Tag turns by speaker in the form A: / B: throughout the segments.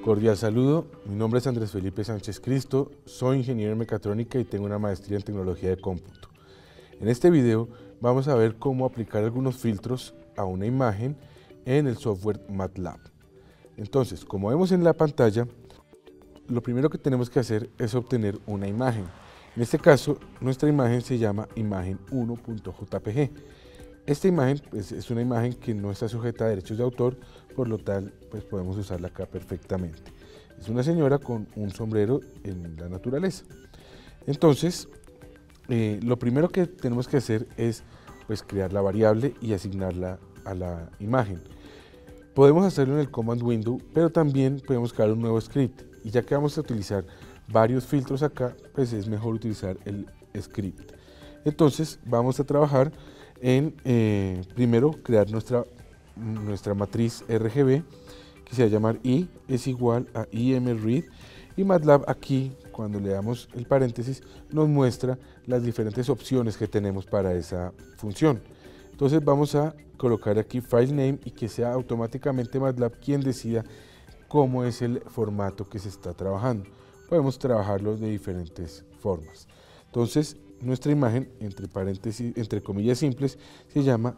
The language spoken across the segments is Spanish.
A: Cordial saludo, mi nombre es Andrés Felipe Sánchez Cristo, soy ingeniero en mecatrónica y tengo una maestría en tecnología de cómputo. En este video vamos a ver cómo aplicar algunos filtros a una imagen en el software MATLAB. Entonces, como vemos en la pantalla, lo primero que tenemos que hacer es obtener una imagen. En este caso, nuestra imagen se llama imagen1.jpg. Esta imagen es una imagen que no está sujeta a derechos de autor, por lo tal podemos usarla acá perfectamente. Es una señora con un sombrero en la naturaleza. Entonces, lo primero que tenemos que hacer es crear la variable y asignarla a la imagen. Podemos hacerlo en el command window, pero también podemos crear un nuevo script. Y ya que vamos a utilizar varios filtros acá, pues es mejor utilizar el script. Entonces vamos a trabajar en primero crear nuestra matriz RGB, que se va a llamar I es igual a imread, y MATLAB aquí, cuando le damos el paréntesis, nos muestra las diferentes opciones que tenemos para esa función. Entonces vamos a colocar aquí file name y que sea automáticamente MATLAB quien decida cómo es el formato que se está trabajando. Podemos trabajarlo de diferentes formas. Entonces nuestra imagen, entre paréntesis, entre comillas simples, se llama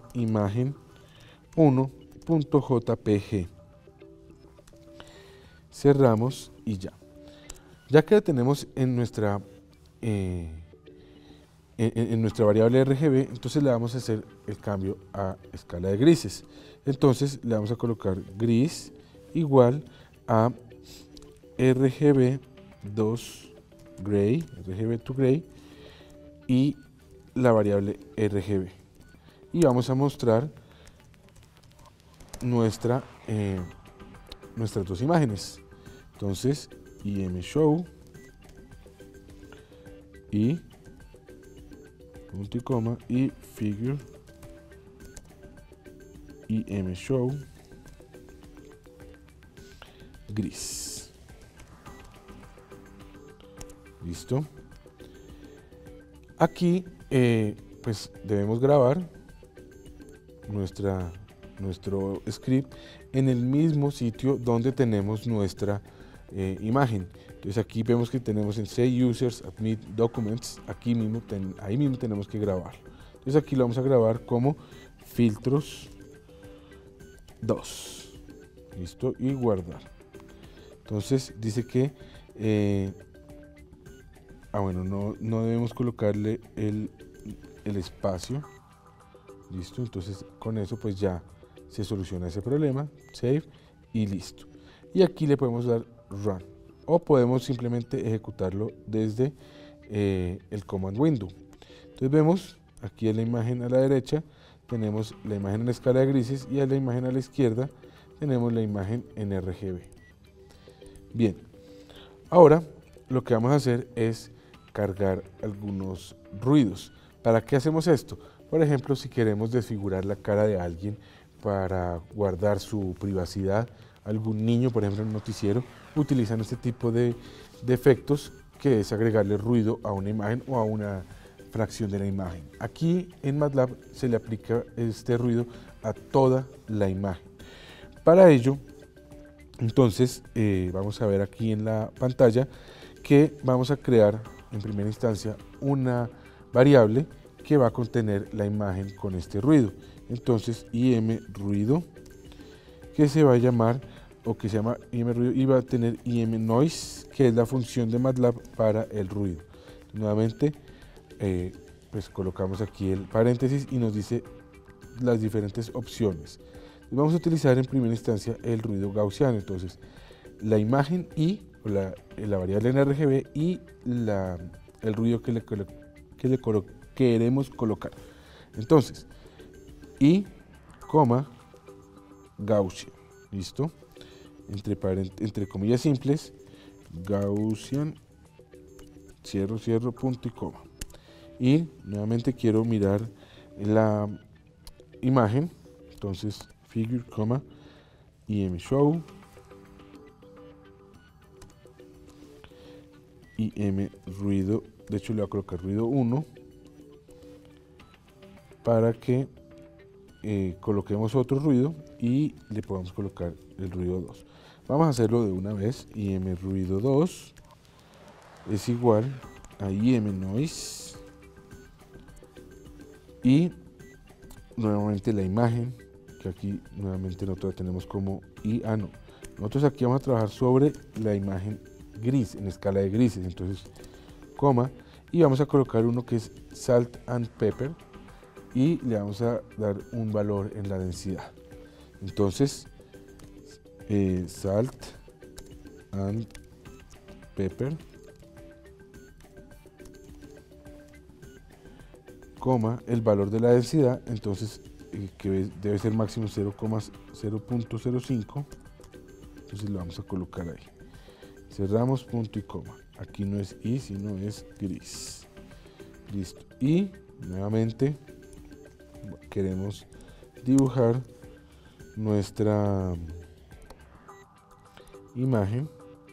A: imagen1.jpg. Cerramos y ya. Ya que la tenemos en nuestra variable RGB, entonces le vamos a hacer el cambio a escala de grises. Entonces le vamos a colocar gris igual a RGB2 gray, RGB to gray, y la variable RGB. Y vamos a mostrar nuestras dos imágenes. Entonces, imshow y punto y coma y figure imshow gris. Listo. Aquí pues debemos grabar nuestro script en el mismo sitio donde tenemos nuestra imagen. Entonces aquí vemos que tenemos en Say Users, Admit Documents, ahí mismo tenemos que grabarlo. Entonces aquí lo vamos a grabar como filtros 2. Listo, y guardar. Entonces dice que bueno, no debemos colocarle el espacio. Listo, entonces con eso pues ya se soluciona ese problema. Save y listo. Y aquí le podemos dar Run, o podemos simplemente ejecutarlo desde el command window. Entonces vemos aquí en la imagen a la derecha tenemos la imagen en escala de grises y a la imagen a la izquierda tenemos la imagen en RGB. Bien, ahora lo que vamos a hacer es cargar algunos ruidos. ¿Para qué hacemos esto? Por ejemplo, si queremos desfigurar la cara de alguien para guardar su privacidad, algún niño, por ejemplo, en un noticiero, utilizan este tipo de efectos, que es agregarle ruido a una imagen o a una fracción de la imagen. Aquí en MATLAB se le aplica este ruido a toda la imagen. Para ello, entonces, vamos a ver aquí en la pantalla que vamos a crear en primera instancia una variable que va a contener la imagen con este ruido. Entonces, imRuido, que se va a llamar, o que se llama imRuido, y va a tener imNoise, que es la función de MATLAB para el ruido. Nuevamente, pues colocamos aquí el paréntesis y nos dice las diferentes opciones. Vamos a utilizar en primera instancia el ruido gaussiano. Entonces, la imagen y la variable en RGB y el ruido que le queremos colocar. Entonces, Gaussian, listo, entre comillas simples, Gaussian, cierro, punto y coma. Y nuevamente quiero mirar la imagen, entonces figure, imshow, imruido, de hecho le voy a colocar ruido 1 para que coloquemos otro ruido y le podamos colocar el ruido 2. Vamos a hacerlo de una vez. imRuido2 es igual a imNoise y nuevamente la imagen, que aquí nuevamente nosotros la tenemos como no. Nosotros aquí vamos a trabajar sobre la imagen gris, en escala de grises, entonces coma, y vamos a colocar uno que es Salt and Pepper y le vamos a dar un valor en la densidad. Entonces Salt and Pepper, coma, el valor de la densidad, entonces que debe ser máximo 0,0.05, entonces lo vamos a colocar ahí. Cerramos punto y coma. Aquí no es y, sino es gris. Listo. Y nuevamente queremos dibujar nuestra imagen,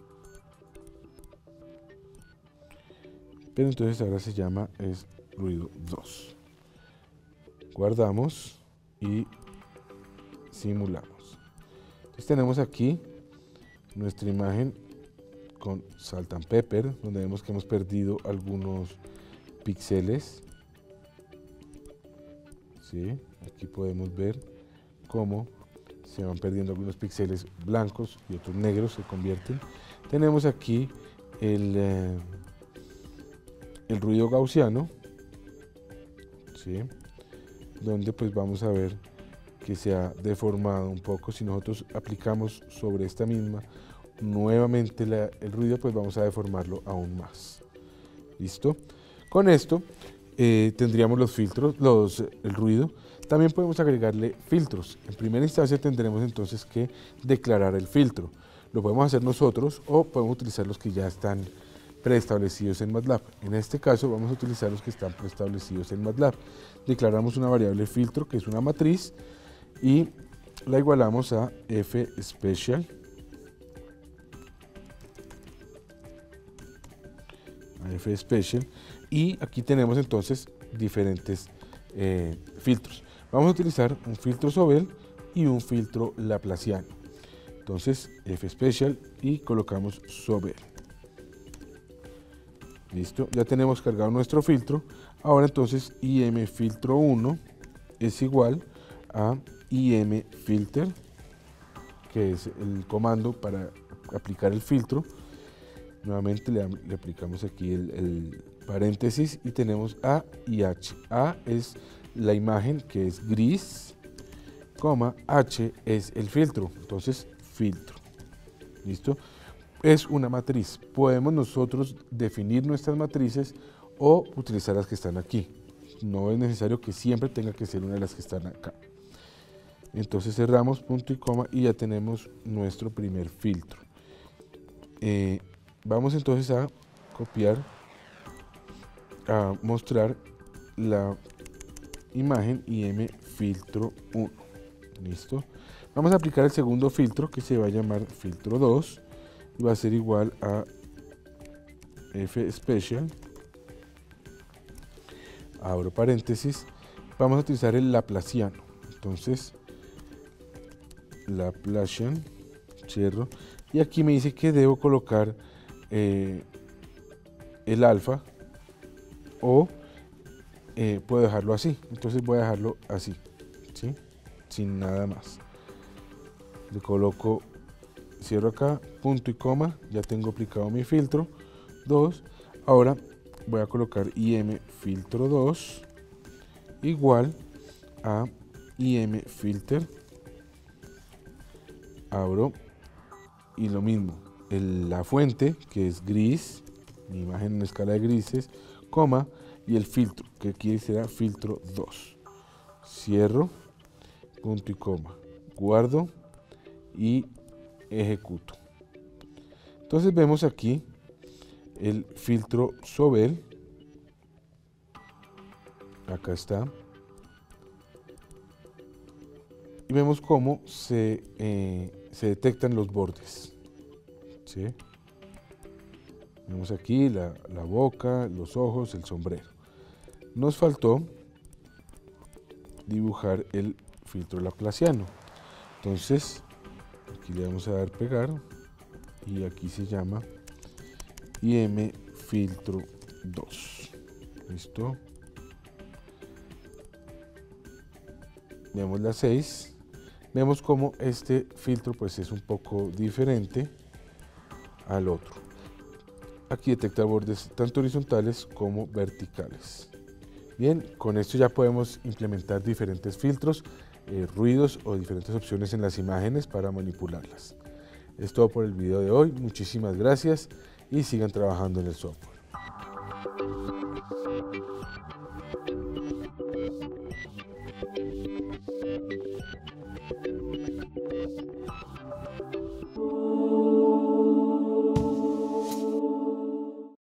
A: pero entonces ahora se llama ruido 2. Guardamos y simulamos. Entonces tenemos aquí nuestra imagen con Salt and Pepper, donde vemos que hemos perdido algunos píxeles. ¿Sí? Aquí podemos ver cómo se van perdiendo algunos píxeles blancos y otros negros se convierten. Tenemos aquí el ruido gaussiano, ¿sí? Donde pues vamos a ver que se ha deformado un poco. Si nosotros aplicamos sobre esta misma nuevamente el ruido, pues vamos a deformarlo aún más. ¿Listo? Con esto tendríamos los filtros, el ruido. También podemos agregarle filtros. En primera instancia tendremos entonces que declarar el filtro. Lo podemos hacer nosotros o podemos utilizar los que ya están preestablecidos en MATLAB. En este caso vamos a utilizar los que están preestablecidos en MATLAB. Declaramos una variable filtro que es una matriz y la igualamos a fSpecial. fSpecial, y aquí tenemos entonces diferentes filtros. Vamos a utilizar un filtro Sobel y un filtro Laplaciano. Entonces fSpecial y colocamos Sobel. Listo, ya tenemos cargado nuestro filtro. Ahora entonces imFiltro1 es igual a imFilter, que es el comando para aplicar el filtro. Nuevamente le aplicamos aquí el paréntesis y tenemos A y H. A es la imagen que es gris, coma, H es el filtro, entonces filtro. ¿Listo? Es una matriz. Podemos nosotros definir nuestras matrices o utilizar las que están aquí. No es necesario que siempre tenga que ser una de las que están acá. Entonces cerramos punto y coma y ya tenemos nuestro primer filtro. Vamos entonces a copiar, a mostrar la imagen imFiltro1. ¿Listo? Vamos a aplicar el segundo filtro que se va a llamar filtro 2 y va a ser igual a fSpecial. Abro paréntesis. Vamos a utilizar el Laplaciano. Entonces, Laplacian, cierro. Y aquí me dice que debo colocar el alfa o puedo dejarlo así. Entonces voy a dejarlo así, ¿sí? Sin nada más. Le coloco, cierro acá, punto y coma, ya tengo aplicado mi filtro 2. Ahora voy a colocar imFiltro2 igual a imFilter. Abro y lo mismo, la fuente que es gris, mi imagen en escala de grises, coma, y el filtro que aquí será filtro 2. Cierro, punto y coma, guardo y ejecuto. Entonces vemos aquí el filtro Sobel, acá está, y vemos cómo se detectan los bordes. ¿Sí? Vemos aquí la boca, los ojos, el sombrero. Nos faltó dibujar el filtro Laplaciano. Entonces Aquí le vamos a dar pegar y aquí se llama IM filtro 2. Listo. Vemos la 6. Vemos como este filtro pues es un poco diferente al otro. Aquí detecta bordes tanto horizontales como verticales. Bien, con esto ya podemos implementar diferentes filtros, ruidos o diferentes opciones en las imágenes para manipularlas. Es todo por el video de hoy. Muchísimas gracias y sigan trabajando en el software.